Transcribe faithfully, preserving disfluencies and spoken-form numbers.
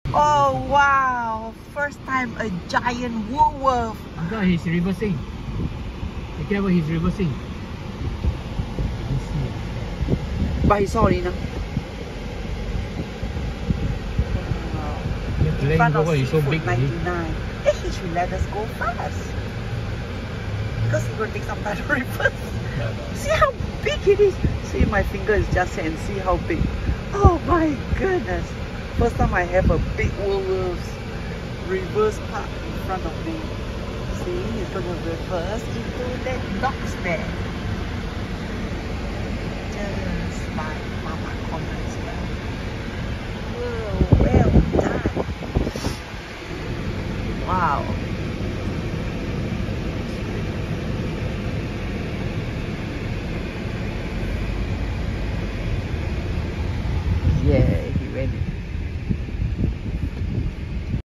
Oh wow! First time a giant wolf. No, he's reversing. Be careful, he's reversing. But he's sorry now. In front of so big, ninety-nine. Hey, he should let us go fast. Because it's going to take some time to reverse. No, no. See how big it is. See, my finger is just here and see how big. Oh my goodness. First time I have a big Woolworths reverse park in front of me. See, he's going to reverse into that dog's bed.